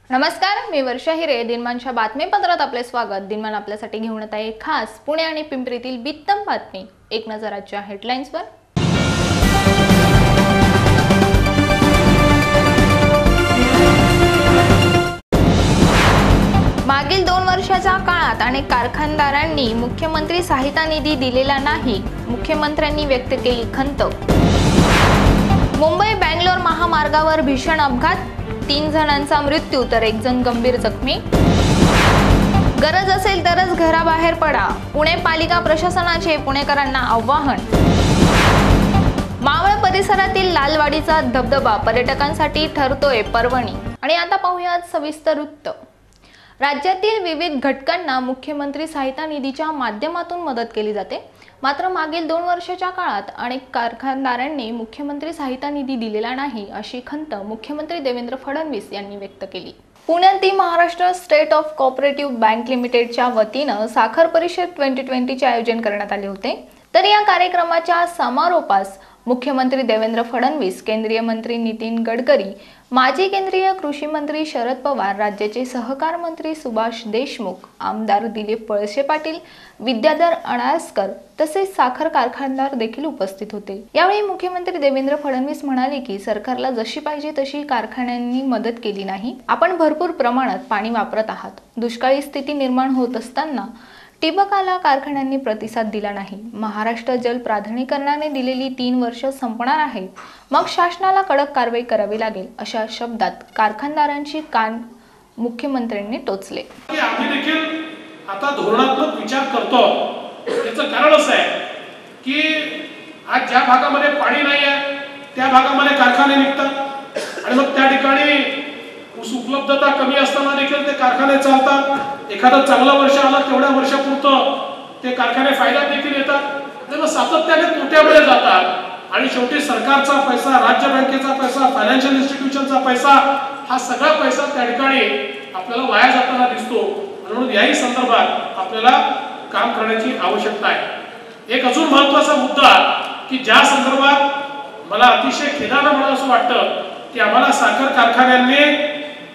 नमस्कार, मी वर्षा हिरे. दिनमानच्या बातमीपत्रात आपले स्वागत. दिनमान आपल्यासाठी घेऊन येत आहे खास पुणे आणि पिंपरीतील बित्तम बातमी. एक नजर आजच्या हेडलाईन्सवर. मागील 2 वर्षाच्या काळात अनेक कारखानदारांनी मुख्यमंत्री सहायता निधी दिलेला नाही. मुख्यमंत्र्यांनी व्यक्त केली खंत. मुंबई बेंगलोर महामार्गावर भीषण अपघात, 3 जणांचा मृत्यू तर 1 जण गंभीर जखमी. गरज असेल तरच घराबाहेर पडा, पुणे पालिका प्रशासनाचे पुणेकरांना आवाहन. मावळ परिसरातील लालवाडीचा धबधबा पर्यटकांसाठी ठरतोय पर्वणी. आणि आता पाहूयात सविस्तर वृत्त. राज्यातील विविध घटकांना मुख्यमंत्री सहायता निधीच्या माध्यमातून मदत केली जाते. मात्र मागील 2 वर्षाच्या काळात अनेक कारखानदारांनी मुख्यमंत्री सहायता निधी दिलेला नाही, अशी खंत मुख्यमंत्री देवेंद्र फडणवीस यांनी व्यक्त केली. पुण्यातील Maharashtra state of cooperative bank लिमिटेडच्या वतीनं साखर परिषद 2020चे आयोजन करण्यात आले होते. तर या कार्यक्रमाच्या समारोपास मुख्यमंत्री देवेंद्र फडणवीस, केंद्रीय मंत्री नितीन गडकरी, माजी केंद्रीय कृषी मंत्री शरद पवार, राज्याचे सहकार मंत्री सुभाष देशमुख, आमदार दिलीप वळसे पाटील, विद्याधर अणासकर तसेच साखर कारखानदार देखील उपस्थित होते. यावेळी मुख्यमंत्री देवेंद्र फडणवीस म्हणाले की सरकारला जशी पाहिजे तशी कारखान्यांनी मदत केली नाही. आपण भरपूर प्रमाणात पाणी वापरत आहात. दुष्काळी स्थिती निर्माण होत असताना ठिबकाला कारखान्यांनी प्रतिसाद दिला नाही. महाराष्ट्र जल प्राधिकरणाने दिलेली 3 वर्ष संपणार आहेत, मग शासनाला कडक कारवाई करावी लागेल, अशा शब्दात कारखानदारांची कान मुख्यमंत्र्यांनी टोचले. आम्ही देखील आता धोरणात्मक विचार करतो. याचं कारण असं आहे की आज ज्या भागामध्ये पाणी नाही आहे त्या भागामध्ये कारखाने निघतात आणि मग त्या ठिकाणी ऊस उपलब्धता कमी असताना देखील ते कारखाने चालतात. एखादं चांगलं वर्ष आलं तेवढ्या वर्षापुरतं ते कारखाने फायद्यात देखील येतात. त्यामुळे सातत्याने तोट्यामध्ये जातात आणि शेवटी सरकारचा पैसा, राज्य बँकेचा पैसा, फायनान्शियल इन्स्टिट्यूशनचा पैसा, हा सगळा पैसा त्या ठिकाणी आपल्याला वाया जाताना दिसतो. म्हणून याही संदर्भात आपल्याला काम करण्याची आवश्यकता आहे. एक अजून महत्त्वाचा मुद्दा की ज्या संदर्भात मला अतिशय खेदानं मला असं वाटतं की आम्हाला साखर कारखान्यांनी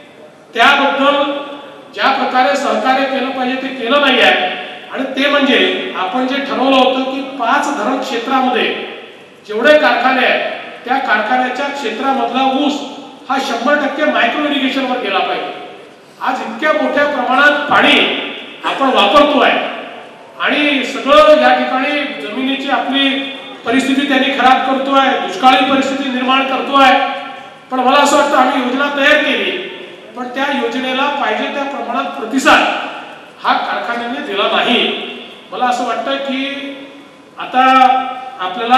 त्याबद्दल ज्या प्रकारे सहकार्य केलं पाहिजे ते केलं नाही आहे. आणि ते म्हणजे आपण जे ठरवलं होतं की 5 धरण क्षेत्रामध्ये जेवढे कारखाने आहेत त्या कारखान्याच्या क्षेत्रामधला ऊस हा 100% मायक्रो इरिगेशनवर गेला पाहिजे. आज इतक्या मोठ्या प्रमाणात पाणी आपण वापरतोय आणि सगळं या ठिकाणी जमिनीची आपली परिस्थिती त्यांनी खराब करतोय, दुष्काळी परिस्थिती निर्माण करतोय. पण मला असं वाटतं आम्ही योजना तयार केली, पण त्या योजनेला पाहिजे त्या प्रमाणात प्रतिसाद हा कारखान्यांनी दिला नाही. मला असं वाटतं की आता आपल्याला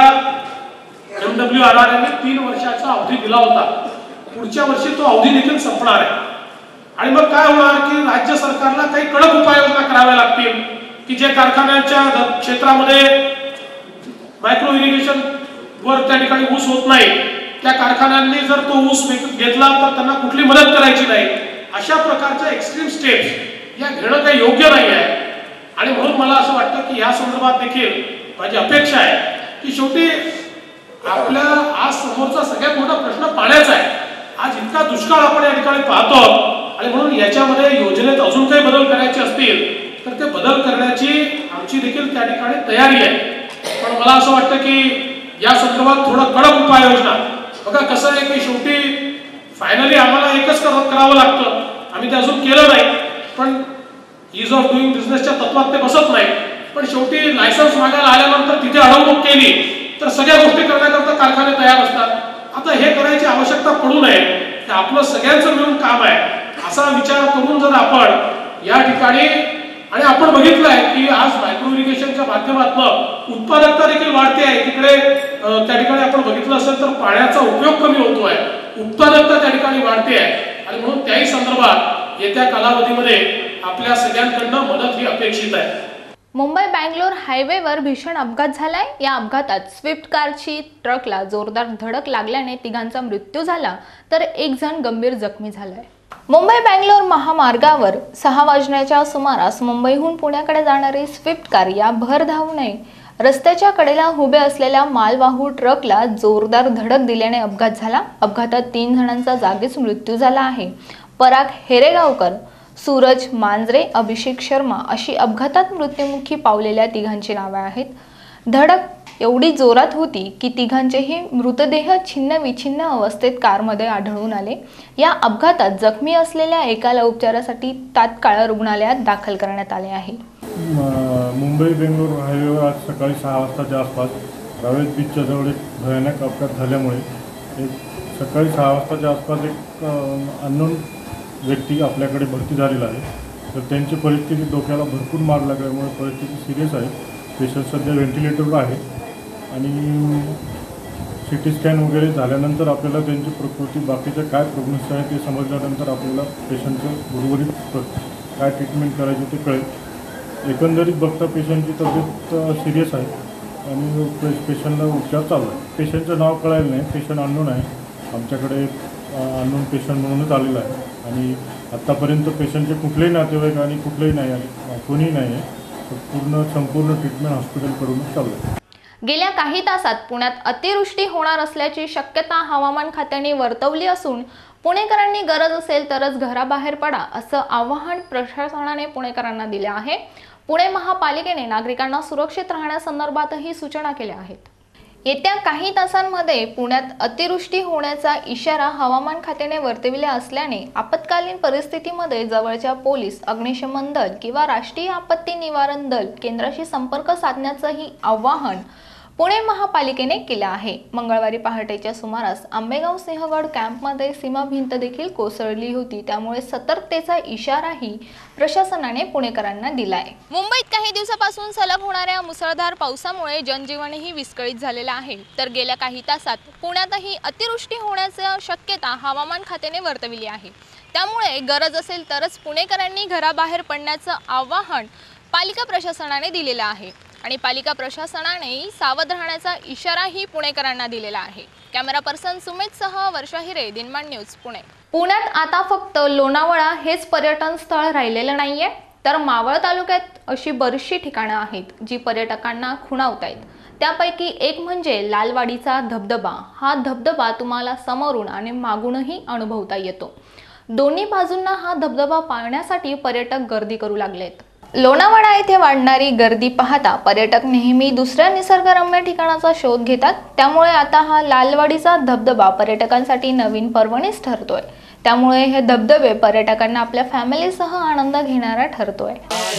MWRR ने 3 वर्षाचा अवधी दिला होता. पुढच्या वर्षी तो अवधी देखील संपणार आहे आणि मग काय होणार की राज्य सरकारला काही कडक उपाययोजना कराव्या लागतील की जे कारखान्यांच्या क्षेत्रामध्ये मायक्रो इरिगेशन वर त्या ठिकाणी ऊस होत नाही, त्या कारखान्यांनी जर तो ऊस घेतला तर त्यांना कुठली मदत करायची नाही. अशा प्रकारच्या एक्स्ट्रीम स्टेप्स या घेणं काही योग्य नाही आहे. आणि म्हणून मला असं वाटतं की या संदर्भात देखील माझी अपेक्षा आहे की शेवटी आपल्या आज समोरचा सगळ्यात मोठा प्रश्न पाण्याचा आहे. आज इतका दुष्काळ आपण या ठिकाणी पाहतो आणि म्हणून याच्यामध्ये योजनेत अजून काही बदल करायचे असतील तर ते बदल करण्याची आमची देखील त्या ठिकाणी तयारी आहे. पण मला असं वाटतं की या संदर्भात थोडं कडक उपाययोजना. बघा कसं आहे की शेवटी फायनली आम्हाला एकच करावं लागतं. आम्ही ते अजून केलं नाही, पण इज ऑफ डुईंग बिझनेसच्या तत्वात ते बसत नाही. पण शेवटी लायसन्स मागायला आल्यानंतर तिथे अडवणूक केली तर सगळ्या गोष्टी करण्याकरता कारखाने तयार असतात. आता हे करायची आवश्यकता पडू नये, हे आपलं सगळ्यांचं मिळून काम आहे असा विचार करून जर आपण या ठिकाणी आणि आपण बघितलंय की आज मायक्रो इरिगेशनच्या माध्यमातून उत्पादकता देखील वाढते आहे. तिकडे त्या ठिकाणी आपण बघितलं असेल तर पाण्याचा उपयोग कमी होतोय, उत्पादकता त्या ठिकाणी वाढते आहे आणि म्हणून त्याही संदर्भात येत्या कालावधीमध्ये आपल्या सगळ्यांकडून मदत ही अपेक्षित आहे. मुंबई बेंगलोर हायवेवर भीषण अपघात झालाय. या अपघातात स्विफ्ट कारची ट्रकला जोरदार धडक लागल्याने 3घांचा मृत्यू झाला तर 1 जण गंभीर जखमी झालाय. मुंबई बेंगलोर महामार्गावर 6 वाजण्याच्या सुमारास मुंबईहून पुण्याकडे जाणारी स्विफ्ट कार या भरधावने रस्त्याच्या कडेला उभे असलेल्या मालवाहू ट्रकला जोरदार धडक दिल्याने अपघात झाला. अपघातात 3 जणांचा जागीच मृत्यू झाला आहे. पराग हेरेगावकर, सूरज मांजरे, अभिषेक शर्मा अशी अपघातात मृत्युमुखी पावलेल्या तिघांची नावे आहेत. धडक एवढी जोरात होती की तिघांचेही मृतदेह छिन्न विछिन्न अवस्थेत कारमध्ये आढळून आले. या अपघातात जखमी असलेल्या एकाला उपचारासाठी तात्काळ रुग्णालयात दाखल करण्यात आले आहे. मुंबई बेंगलोर हायवेवर आज सकाळी 6 वाजताच्या आसपास रावेत बीचच्या जवळ एक भयानक अपघात झाल्यामुळे सकाळी 6 वाजताच्या आसपास एक अननोन व्यक्ती आपल्याकडे भरती झालेला आहे. तर त्यांची परिस्थिती, डोक्याला भरपूर मार लागल्यामुळे परिस्थिती सिरियस आहे. पेशंट सध्या व्हेंटिलेटरवर आहे आणि CT स्कॅन वगैरे झाल्यानंतर आपल्याला त्यांची प्रकृती, बाकीचं काय प्रोग्नोसिस आहे ते समजल्यानंतर आपल्याला पेशंटचं उर्वरित काय ट्रीटमेंट करायची ते कळेल. एकंदरीत बघता पेशंटची तब्येत सिरियस आहे आणि पेशंटला उपचार चालू आहे. पेशंटचं नाव कळायला नाही, पेशंट अननोन आहे. आमच्याकडे अननोन पेशंट म्हणूनच आलेला आहे आणि आत्तापर्यंत पेशंटचे कुठलेही नातेवाईक आणि कुठलेही नाही आहे, कोणीही नाही आहे. संपूर्ण ट्रीटमेंट हॉस्पिटलकडूनच चालू आहे. गेल्या काही तासात पुण्यात अतिवृष्टी होणार असल्याची शक्यता हवामान खात्याने वर्तवली असून पुणेकरांनी गरज असेल तरच घराबाहेर पडा असं आवाहन प्रशासनाने पुणेकरांना दिले आहे. पुणे महापालिकेने नागरिकांना सुरक्षित राहण्यासंदर्भातही सूचना केल्या आहेत. येत्या काही तासांमध्ये पुण्यात अतिवृष्टी होण्याचा इशारा हवामान खात्याने वर्तविला असल्याने आपत्कालीन परिस्थितीमध्ये जवळच्या पोलीस, अग्निशमन दल किंवा राष्ट्रीय आपत्ती निवारण दल केंद्राशी संपर्क साधण्याचंही आवाहन पुणे महापालिकेने केले आहे. मंगळवारी पहाटेच्या सुमारास आंबेगाव सिंहगड कॅम्पमध्ये सीमा भिंत देखील कोसळली होती, त्यामुळे सतर्कतेचा इशाराही प्रशासनाने पुणेकरांना दिलाय. मुंबईत काही दिवसापासून सलग होणाऱ्या मुसळधार पावसामुळे जनजीवनही विस्कळीत झालेलं आहे. तर गेल्या काही तासात पुण्यातही अतिवृष्टी होण्याची शक्यता हवामान खात्याने वर्तविली आहे. त्यामुळे गरज असेल तरच पुणेकरांनी घराबाहेर पडण्याचं आवाहन पालिका प्रशासनाने दिलेलं आहे आणि पालिका प्रशासनाने सावध राहण्याचा इशाराही पुणेकरांना दिलेला आहे. कॅमेरा पर्सन सुमित सह वर्षा हिरे, दिनमान न्यूज, पुणे. पुण्यात आता फक्त लोणावळा हेच पर्यटन स्थळ राहिलेलं नाहीये, तर मावळ तालुक्यात अशी बरीचशी ठिकाणं आहेत जी पर्यटकांना खुणावतायत. त्यापैकी एक म्हणजे लालवाडीचा धबधबा. हा धबधबा तुम्हाला समोरून आणि मागूनही अनुभवता येतो. दोन्ही बाजूंना हा धबधबा पाहण्यासाठी पर्यटक गर्दी करू लागलेत. लोणावळा येथे वाढणारी गर्दी पाहता पर्यटक नेहमी दुसऱ्या निसर्गरम्य ठिकाणाचा शोध घेतात. त्यामुळे आता हा लालवाडीचा धबधबा पर्यटकांसाठी नवीन पर्वणीच ठरतोय. त्यामुळे हे धबधबे पर्यटकांना आपल्या फॅमिलीसह आनंद घेणारा ठरतोय.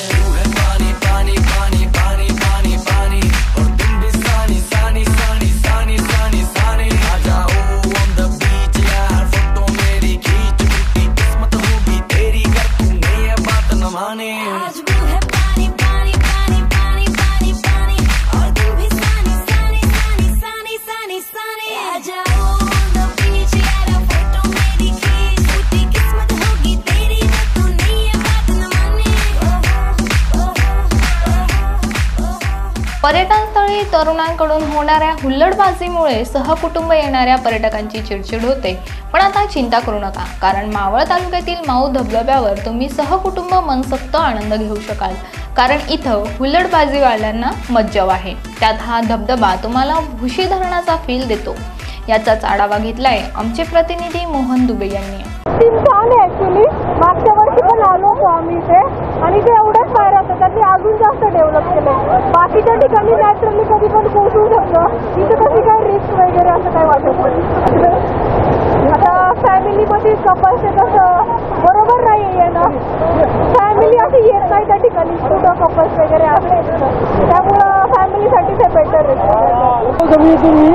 पर्यटन स्थळी तरुणांकडून होणाऱ्या हुल्लडबाजीमुळे सहकुटुंब येणाऱ्या पर्यटकांची चिडचिड होते. पण आता चिंता करू नका, कारण मावळ तालुक्यातील माऊ धबधब्यावर तुम्ही सहकुटुंब मनसोक्त आनंद घेऊ शकाल. कारण इथं हुल्लडबाजीवाल्यांना मज्जाव आहे. त्यात हा धबधबा तुम्हाला भुशी धरणाचा फील देतो. याचाच आढावा घेतलाय आमचे प्रतिनिधी मोहन दुबे यांनी. छान आहे ऍक्च्युली. मागच्या वर्षी पण आलो होतो आम्ही इथे आणि ते एवढंच पायऱ्या होतं, त्यांनी अजून जास्त डेव्हलप केलं. बाकीच्या ठिकाणी नॅचरली कधी पण पोहोचू शकतं, इथं कधी काय रिस्क वगैरे असं काय वाटत नाही. आता फॅमिलीमध्ये कपल्स कसं बरोबर नाही आहे ना, फॅमिली अशी येत नाही त्या ठिकाणी, कुठं कपल्स वगैरे असले त्यामुळं फॅमिलीसाठी ते बेटर आहे. तुम्ही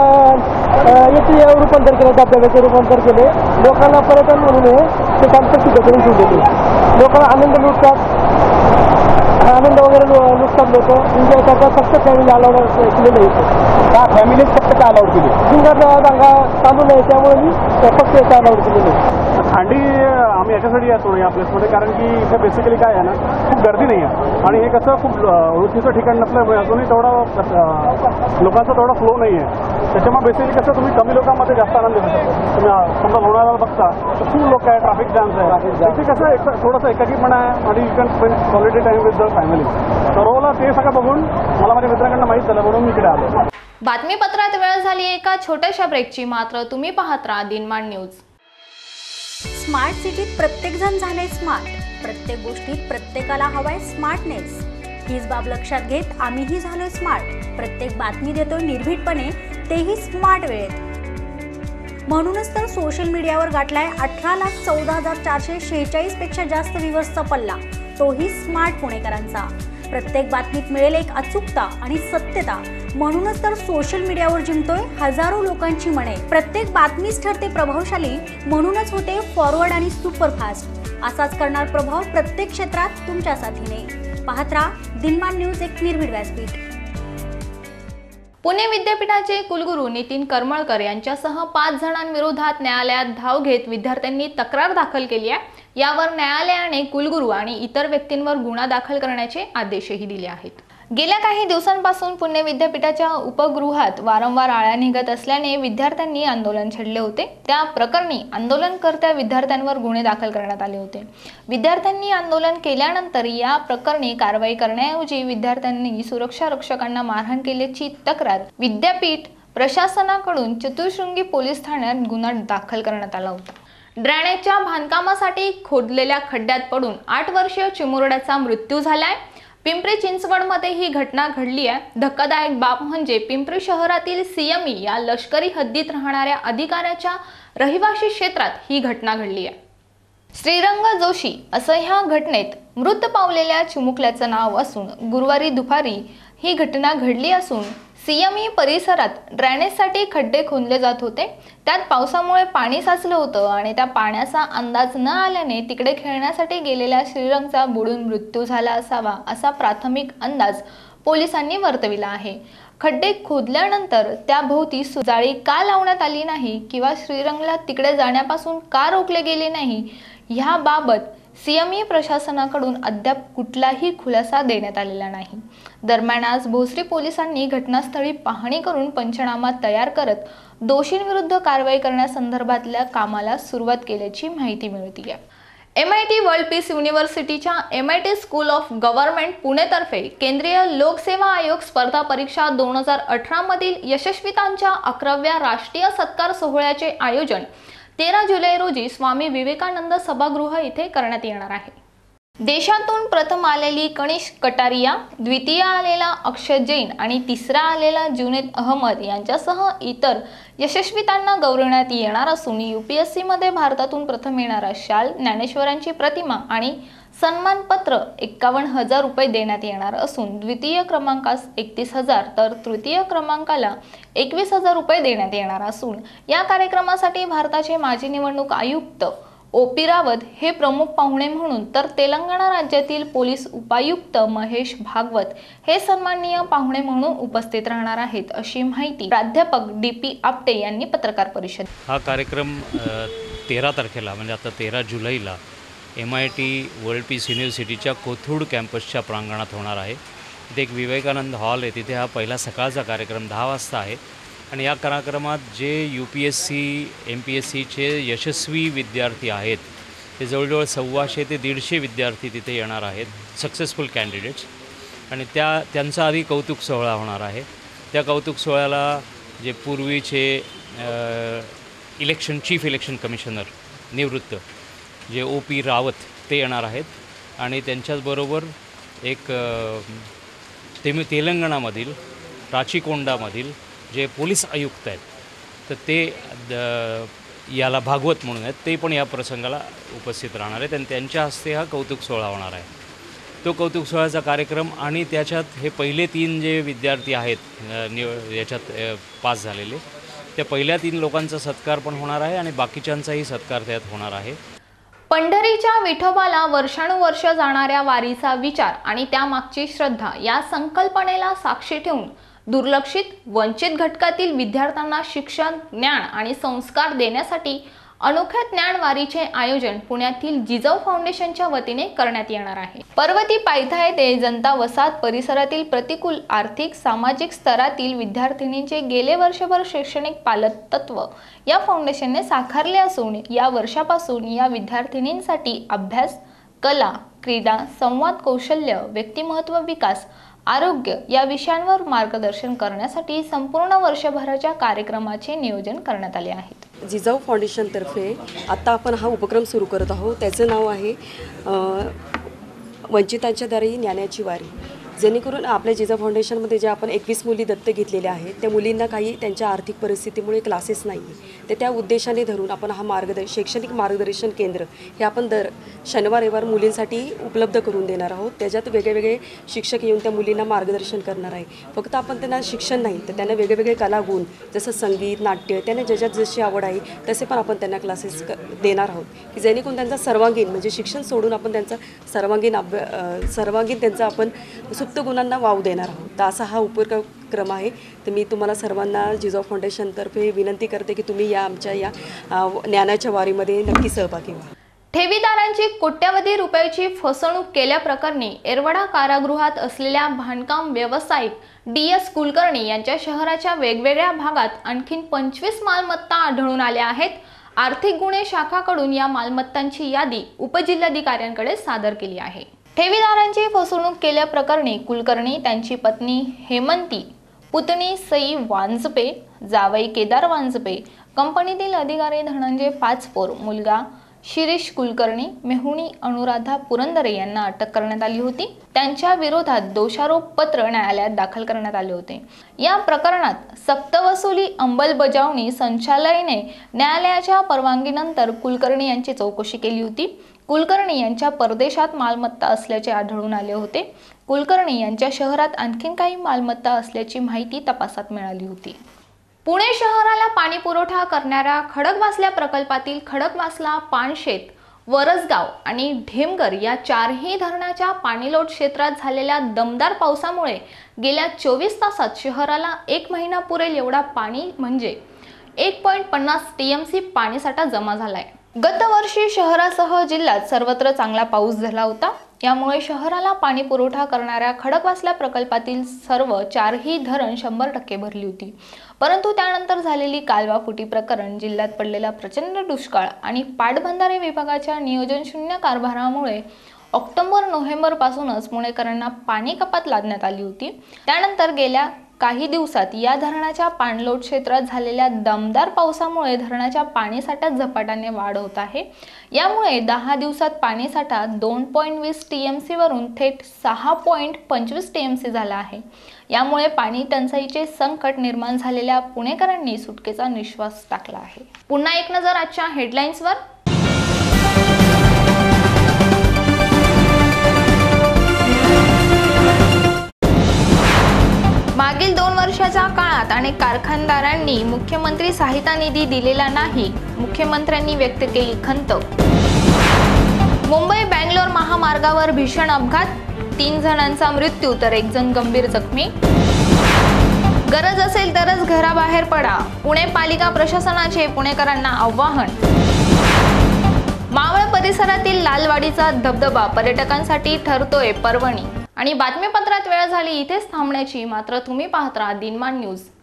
याचे रूपांतर केलं, धबधब्याचे रूपांतर केले. लोकांना पर्यटन म्हणून ते काम प्रसिद्ध करून ठेवले. लोकांना आनंद लुटतात, आनंद वगैरे लुटतात. लोक एन्जॉय करतात. फक्त फॅमिली अलाउड केलेलं आहे. त्या फॅमिलीच फक्त अलाउड केली. सिंगर जागा चालू नाही, त्यामुळे मी फक्त याचं अलाउड केलेलं आहे. खांडी आम्ही याच्यासाठी येतो या प्लेसमध्ये, कारण की इथे बेसिकली काय आहे ना, खूप गर्दी नाही आहे आणि हे कसं खूप ओळखीचं ठिकाण नसल्यामुळे अजूनही तेवढा लोकांचा तेवढा फ्लो नाही आहे. त्याच्यामुळे बेसिकली कसं तुम्ही कमी लोकांमध्ये जास्त आनंद घेऊ शकतो. तुम्ही समजा लोणावळ्याला बघता तर खूप लोक आहे, ट्रॅफिक जॅम्स आहे. इथे कसं थोडंसं एकाकीपणा आहे आणि you can spend quality time with the family. तर ओव्हरऑल ते सगळं बघून मला माझ्या मित्रांकडनं माहीत झालं, म्हणून मी इकडे आलो. बातमीपत्रात वेळ झाली एका छोट्याशा ब्रेकची, मात्र तुम्ही पाहत राहा दिनमान न्यूज. स्मार्ट सिटीत प्रत्येकजण झाले स्मार्ट. प्रत्येक गोष्टीत प्रत्येकाला हवाय स्मार्टनेस. हीच बाब लक्षात घेत आम्हीही झालोय स्मार्ट. प्रत्येक बातमी देतोय निर्भीडपणे, तेही स्मार्ट वेळेत. म्हणूनच तर सोशल मीडियावर गाठलाय 18,14,446 पेक्षा जास्त व्ह्यूअर्सचा पल्ला, तोही स्मार्ट पुणेकरांचा. प्रत्येक बातमीत मिळेल एक अचूकता आणि सत्यता. म्हणूनच तर सोशल मीडियावर जिंकतोय हजारो लोकांची मने. प्रत्येक बातमीच ठरते प्रभावशाली, म्हणूनच होते फॉरवर्ड आणि सुपरफास्ट. असाच करणार प्रभाव प्रत्येक क्षेत्रात तुमच्या साथीने. पाहत राहा दिनमान न्यूज, एक निर्भीड व्यासपीठ. पुणे विद्यापीठाचे कुलगुरू नितीन करमळकर यांच्यासह 5 जणांविरोधात न्यायालयात धाव घेत विद्यार्थ्यांनी तक्रार दाखल केली आहे. यावर न्यायालयाने कुलगुरू आणि इतर व्यक्तींवर गुन्हा दाखल करण्याचे आदेशही दिले आहेत. गेल्या काही दिवसांपासून पुणे विद्यापीठाच्या उपगृहात वारंवार आळ्या निघत असल्याने विद्यार्थ्यांनी आंदोलन छेडले होते. त्या प्रकरणी आंदोलनकर्त्या विद्यार्थ्यांवर गुन्हे दाखल करण्यात आले होते. विद्यार्थ्यांनी आंदोलन केल्यानंतर या प्रकरणी कारवाई करण्याऐवजी विद्यार्थ्यांनी सुरक्षा रक्षकांना मारहाण केल्याची तक्रार विद्यापीठ प्रशासनाकडून चतुःशृंगी पोलीस ठाण्यात गुन्हा दाखल करण्यात आला होता. ड्रेनेजच्या बांधकामासाठी खोदलेल्या खड्ड्यात पडून 8 वर्षीय चिमुरड्याचा मृत्यू झालाय. पिंपरी चिंचवडमध्ये ही घटना घडली आहे. धक्कादायक बाब म्हणजे पिंपरी शहरातील सीएमई या लष्करी हद्दीत राहणाऱ्या अधिकाऱ्याच्या रहिवासी क्षेत्रात ही घटना घडली आहे. श्रीरंग जोशी असं ह्या घटनेत मृत पावलेल्या चिमुकल्याचं नाव असून गुरुवारी दुपारी ही घटना घडली असून सीएमई परिसरात ड्रेनेजसाठी खड्डे खोदले जात होते. त्यात पावसामुळे पाणी साचलं होतं आणि त्या पाण्याचा अंदाज न आल्याने तिकडे खेळण्यासाठी गेलेल्या श्रीरंगचा बुडून मृत्यू झाला असावा असा प्राथमिक अंदाज पोलिसांनी वर्तविला आहे. खड्डे खोदल्यानंतर त्याभोवती जाळी का लावण्यात आली नाही किंवा श्रीरंगला तिकडे जाण्यापासून का रोखले गेले नाही ह्याबाबत सीएमई प्रशासनाकडून अद्याप कुठलाही खुलासा देण्यात आलेला नाही. दरम्यान आज भोसरी पोलिसांनी घटनास्थळी पाहणी करून पंचनामा तयार करत दोषींविरुद्ध कारवाई करण्यासंदर्भातल्या कामाला सुरुवात केल्याची माहिती मिळते. MIT वर्ल्ड पीस युनिव्हर्सिटीच्या MIT स्कूल ऑफ गव्हर्नमेंट पुणेतर्फे केंद्रीय लोकसेवा आयोग स्पर्धा परीक्षा 2018 मधील यशस्वितांच्या 11व्या राष्ट्रीय सत्कार सोहळ्याचे आयोजन 13 जुलै रोजी स्वामी विवेकानंद सभागृह येथे करण्यात येणार आहे. देशातून प्रथम आलेली कनिष्क कटारिया, द्वितीय आलेला अक्षय जैन आणि तिसरा आलेला जुनेद अहमद यांच्यासह इतर यशस्वितांना गौरवण्यात येणार असून UPSC मध्ये भारतातून प्रथम येणारा शाल, ज्ञानेश्वरांची प्रतिमा आणि सन्मानपत्र 51,000 रुपये देण्यात येणार असून द्वितीय क्रमांकास 31,000 तर तृतीय क्रमांकाला 21,000 रुपये देण्यात येणार असून या कार्यक्रमासाठी भारताचे माजी निवडणूक आयुक्त OP रावत हे प्रमुख पाहुणे म्हणून तर तेलंगणा राज्यातील पोलीस उपायुक्त महेश भागवत हे सन्माननीय पाहुणे म्हणून उपस्थित राहणार आहेत अशी माहिती प्राध्यापक DP आपटे यांनी पत्रकार परिषद. हा कार्यक्रम 13 तारखेला म्हणजे आता 13 जुलैला MIT वर्ल्ड पीस युनिव्हर्सिटीच्या कोथरूड कॅम्पसच्या प्रांगणात होणार आहे. तिथे एक विवेकानंद हॉल आहे, तिथे हा पहिला सकाळचा कार्यक्रम 10 वाजता आहे आणि या कार्यक्रमात जे UPSC MPSCचे यशस्वी विद्यार्थी आहेत ते जवळजवळ 125 ते 150 विद्यार्थी तिथे येणार आहेत, सक्सेसफुल कॅन्डिडेट्स. आणि त्यांचा आधी कौतुक सोहळा होणार आहे. त्या कौतुक सोहळ्याला जे पूर्वीचे चीफ इलेक्शन कमिशनर निवृत्त जे OP रावत ते येणार आहेत आणि त्यांच्याचबरोबर एक तेलंगणामधील राचीकोंडामधील जे पोलीस आयुक्त आहेत तर ते याला भागवत म्हणून आहेत, ते पण या प्रसंगाला उपस्थित राहणार आहेत आणि त्यांच्या हस्ते हा कौतुक सोहळा होणार आहे. तो कौतुक सोहळ्याचा कार्यक्रम आणि त्याच्यात हे पहिले 3 जे विद्यार्थी आहेत याच्यात पास झालेले त्या पहिल्या 3 लोकांचा सत्कार पण होणार आहे आणि बाकीच्यांचाही सत्कार त्यात होणार आहे. पंढरीच्या विठोबाला वर्षानुवर्ष जाणाऱ्या वारीचा विचार आणि त्यामागची श्रद्धा या संकल्पनेला साक्षी ठेवून दुर्लक्षित वंचित घटकातील विद्यार्थ्यांना शिक्षण, ज्ञान आणि संस्कार देण्यासाठी अनोख्या ज्ञानवारीचे आयोजन पुण्यातील जिजाऊ फाउंडेशनच्या वतीने करण्यात येणार आहे. पर्वती पायथा येथे जनता वसाहत परिसरातील प्रतिकूल आर्थिक सामाजिक स्तरातील विद्यार्थिनींचे गेले वर्षभर शैक्षणिक पालकत्व या फाउंडेशनने साकारले असून या वर्षापासून या विद्यार्थिनींसाठी अभ्यास, कला, क्रीडा, संवाद कौशल्य, व्यक्तिमत्व विकास, आरोग्य या विषयांवर मार्गदर्शन करण्यासाठी संपूर्ण वर्षभराच्या कार्यक्रमाचे नियोजन करण्यात आले आहे. जिजाऊ फाउंडेशनतर्फे आता आपण हा उपक्रम सुरू करत आहोत. त्याचं नाव आहे वंचितांच्या दारी ज्ञानाची वारी. जेणेकरून आपल्या जिजाऊ फाउंडेशनमध्ये ज्या आपण 21 मुली दत्तक घेतलेल्या आहेत त्या मुलींना काही त्यांच्या आर्थिक परिस्थितीमुळे क्लासेस नाही आहे, तर त्या उद्देशाने धरून आपण हा शैक्षणिक मार्गदर्शन केंद्र हे आपण दर शनिवार रविवार मुलींसाठी उपलब्ध करून देणार आहोत. त्याच्यात वेगवेगळे शिक्षक येऊन त्या मुलींना मार्गदर्शन करणार आहे. फक्त आपण त्यांना शिक्षण नाही तर त्यांना वेगवेगळे कलागुण जसं संगीत नाट्य त्यांना ज्याच्यात जशी आवड आहे तसे पण आपण त्यांना क्लासेस देणार आहोत की जेणेकरून त्यांचा सर्वांगीण म्हणजे शिक्षण सोडून आपण त्यांचा सर्वांगीण त्यांचा आपण सुप्त गुणांना वाव देणार आहोत. तर असा हा उपक्रम आहे. तर मी तुम्हाला सर्वांना जिजाऊ फाउंडेशनतर्फे विनंती करते की तुम्ही या आमच्या या ज्ञानाच्या वारीमध्ये नक्की सहभागी व्हा. ठेवीदारांची कोट्यवधी रुपयाची फसवणूक केल्याप्रकरणी येरवडा कारागृहात असलेल्या बांधकाम व्यावसायिक DS कुलकर्णी यांच्या शहराच्या वेगवेगळ्या भागात आणखीन 25 मालमत्ता आढळून आल्या आहेत. आर्थिक गुन्हे शाखाकडून या मालमत्तांची यादी उपजिल्हाधिकाऱ्यांकडे सादर केली आहे. ठेवीदारांची फसवणूक केल्याप्रकरणी कुलकर्णी, त्यांची पत्नी हेमंती, पुतणी सई वांजपे, जावई केदार वांजपे, कंपनीतील अधिकारी धनंजय पाचपोर, मुलगा शिरीष कुलकर्णी, मेहुणी अनुराधा पुरंदरे यांना अटक करण्यात आली होती. त्यांच्या विरोधात दोषारोप पत्र न्यायालयात दाखल करण्यात आले होते. या प्रकरणात सक्तवसुली अंमलबजावणी संचालनालयाने न्यायालयाच्या परवानगीनंतर कुलकर्णी यांची चौकशी केली होती. कुलकर्णी यांच्या परदेशात मालमत्ता असल्याचे आढळून आले होते. कुलकर्णी यांच्या शहरात आणखीन काही मालमत्ता असल्याची माहिती तपासात मिळाली होती. पुणे शहराला पाणी पुरवठा करणाऱ्या खडकवासला प्रकल्पातील खडकवासला, पानशेत, वरसगाव आणि ढेमगर या चारही धरणाच्या पाणीलोट क्षेत्रात झालेल्या दमदार पावसामुळे गेल्या 24 तासात शहराला 1 महिना पुरेल एवढा पाणी म्हणजे 1.50 TMC पाणीसाठा जमा झालाय. गत वर्षी शहरासह जिल्ह्यात सर्वत्र चांगला पाऊस झाला होता. यामुळे शहराला पाणी पुरवठा करणाऱ्या खडकवासला प्रकल्पातील सर्व चारही धरण 100% भरली होती. परंतु त्यानंतर झालेली कालवा फुटी प्रकरण, जिल्ह्यात पडलेला प्रचंड दुष्काळ आणि पाटबंधारे विभागाच्या नियोजन शून्य कारभारामुळे ऑक्टोबर-नोव्हेंबर पासूनच पुणेकरांना पाणी कपात लादण्यात आली होती. त्यानंतर गेल्या काही दिवसात या धरणाच्या पाणलोट क्षेत्रात झालेल्या दमदार पावसामुळे धरणाच्या पाणीसाठ्यात झपाट्याने वाढ होत आहे. यामुळे 10 दिवसात पाणीसाठा 2.20 TMC वरून थेट 6.25 TMC झाला आहे. यामुळे पाणी टंचाईचे संकट निर्माण झालेल्या पुणेकरांनी सुटकेचा निश्वास टाकला आहे. पुन्हा एक नजर आजच्या हेडलाईन्सवर. मागील 2 वर्षाच्या काळात अनेक कारखानदारांनी मुख्यमंत्री सहायता निधी दिलेला नाही, मुख्यमंत्र्यांनी व्यक्त केली खंत. मुंबई बेंगलोर महामार्गावर भीषण अपघात, 3 जणांचा मृत्यू तर 1 जण गंभीर जखमी. गरज असेल तरच घराबाहेर पडा, पुणे पालिका प्रशासनाचे पुणेकरांना आवाहन. मावळ परिसरातील लालवाडीचा धबधबा पर्यटकांसाठी ठरतोय पर्वणी. आणि बातमीपत्रात वेळ झाली इथेच थांबण्याची, मात्र तुम्ही पाहत राहा दिनमान न्यूज.